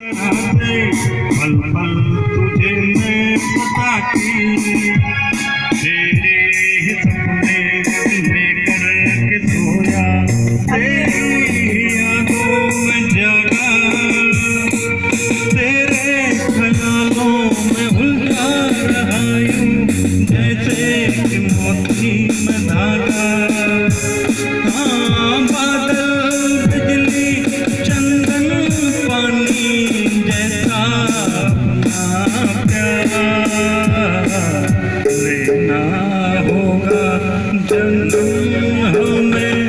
पल पल तुझे मैं पता की तेरे ही सपने लेकर के सोया, तेरी यादों में जागा, तेरे ख्यालों में उलझा रहा यूं जैसे कि मोती में धागा। हाँ बादल बिजली चंदन पानी जैसा प्यार लेना होगा जन्म हमें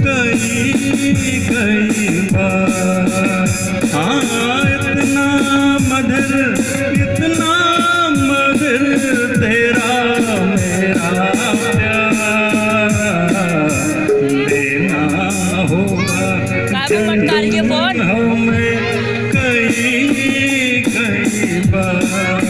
कई बार। हाँ इतना मधुर तेरा मेरा प्यार लेना होगा जन्म हमें कई बार।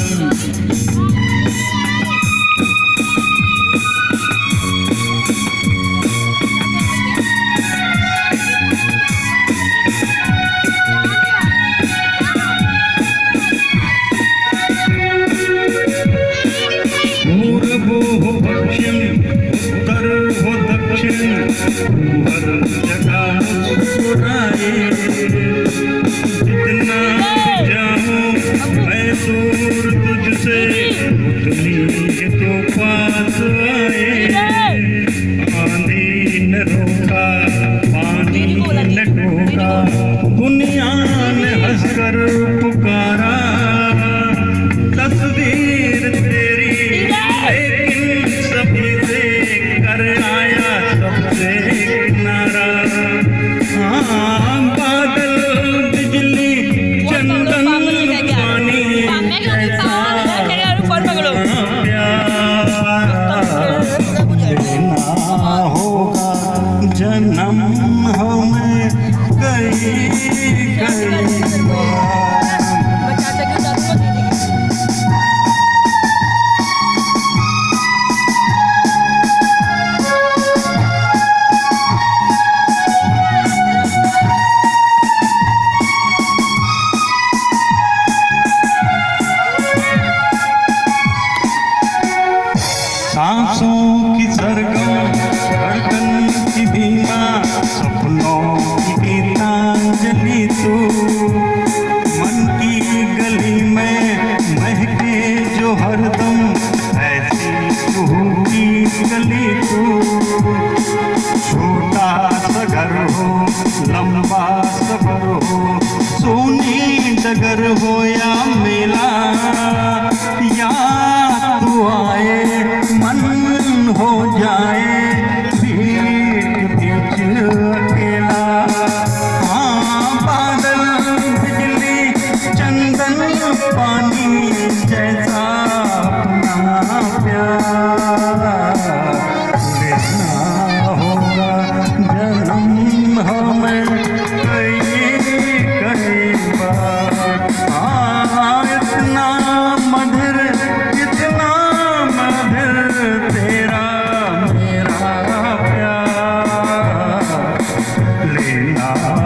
पूर्व हो पश्चिम उत्तर हो दक्षिण हर जगह मुस्कुराए, जितना जाऊं मैं दूर तुझसे उतनी ही तो पास आए। आंधी न रोका पानी न टोका, दुनिया ने हंसकर पुकारा, तस्वीर तेरी लेकिन सभी से कर आया सबसे किनारा। हाँ बादल बिजली चंदन पानी जैसा प्यार लेना होगा जन्म हमें कई बार। सांसों की सरगम धड़कन की बीमा, सपनों की गीतांजलि तू, मन की गली में महके जो हरदम ऐसी रूह की गली तू। छोटा सा घर हो लंबा सफर हो, सोनी डगर हो या मेला, या तू आए मन हो जाए भीड़ बीच अकेला। हाँ बादल बिजली चंदन पानी जैसा अपना प्यार लेना होगा जन्म हमें कई बार। हाँ इतना मधुर तेरा मेरा प्यार लेना